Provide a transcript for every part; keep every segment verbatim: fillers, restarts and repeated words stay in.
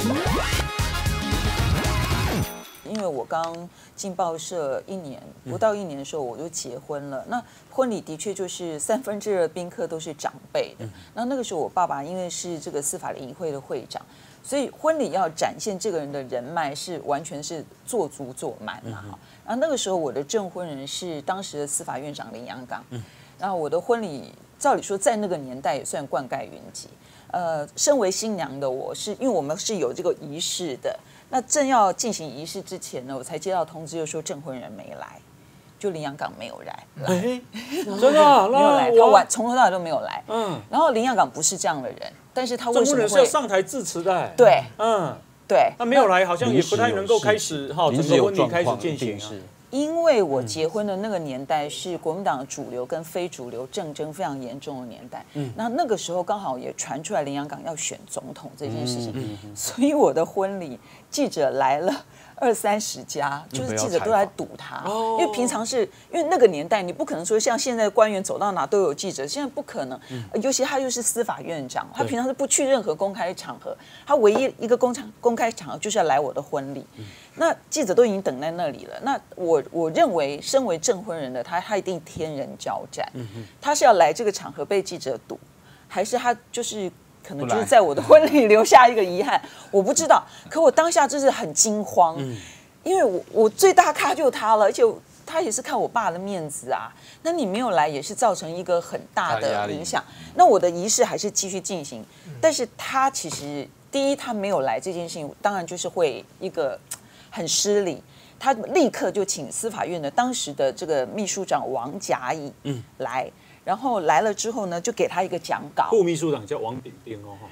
因为我刚进报社一年，不到一年的时候我就结婚了。那婚礼的确就是三分之二宾客都是长辈的。那那个时候我爸爸因为是这个司法联谊会的会长，所以婚礼要展现这个人的人脉是完全是做足做满嘛。然后那个时候我的证婚人是当时的司法院长林洋港。然后我的婚礼照理说在那个年代也算冠盖云集。呃，身为新娘的我是因为我们是有这个仪式的。那正要进行仪式之前呢，我才接到通知，就说证婚人没来，就林洋港没有来， 哎，真的啊没有来，他完从头到尾都没有来。 嗯， 然后林洋港不是这样的人，但是他为证婚什么会人是要上台致辞的？ 对， 嗯， 对， 他没有来，好像也不太能够开始哈，整个婚礼开始进行啊。 因为我结婚的那个年代是国民党的主流跟非主流竞争非常严重的年代，嗯，那那个时候刚好也传出来林洋港要选总统这件事情，嗯嗯、所以我的婚礼记者来了二三十家，就是记者都来堵他，因为平常是因为那个年代你不可能说像现在官员走到哪都有记者，现在不可能，嗯、尤其他又是司法院长，他平常是不去任何公开场合，他唯一一个公场公开场合就是要来我的婚礼。嗯，那记者都已经等在那里了，那我我认为身为证婚人的他，他一定天人交战，他是要来这个场合被记者堵，还是他就是可能就是在我的婚礼留下一个遗憾，我不知道。可我当下就是很惊慌，因为我我最大咖就他了，而且他也是看我爸的面子啊。那你没有来也是造成一个很大的影响。那我的仪式还是继续进行，但是他其实第一他没有来这件事情，当然就是会一个很失礼。他立刻就请司法院的当时的这个秘书长王甲乙嗯来。然后来了之后呢，就给他一个讲稿。 副秘书长叫王炳炳哦，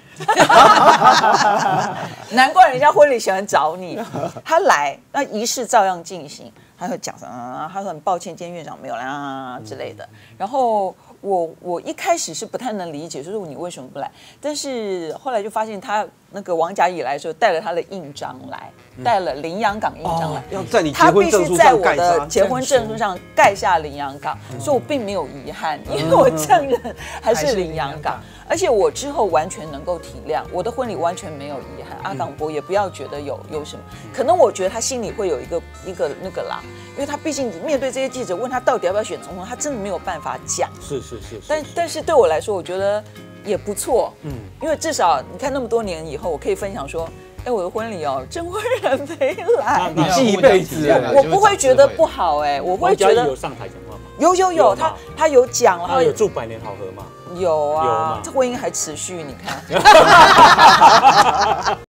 难怪人家婚礼喜欢找你。他来，那仪式照样进行。他会讲什么？他说很抱歉，今天院长没有来啊之类的。然后我我一开始是不太能理解，就是你为什么不来？但是后来就发现他那个王甲乙来的时候，带了他的印章来，带了林洋港印章来， 要在你他必须在我的结婚证书上盖下林洋港，所以我并没有遗憾，因为我证人还是林洋港，而且我之后完全能够体谅，我的婚礼完全没有遗憾。阿港伯也不要觉得有有什么，可能我觉得他心里会有一个一个那个啦，因为他毕竟面对这些记者问他到底要不要选总统，他真的没有办法讲。 是是是， 但但是对我来说，我觉得也不错，嗯，因为至少你看那么多年以后，我可以分享说，哎，我的婚礼哦，证婚人没来， 你记一辈子， 我不会觉得不好，哎，我会觉得有上台讲话吗？ 有有有，他他有讲，然后有祝百年好合吗？ 有啊，这婚姻还持续，你看。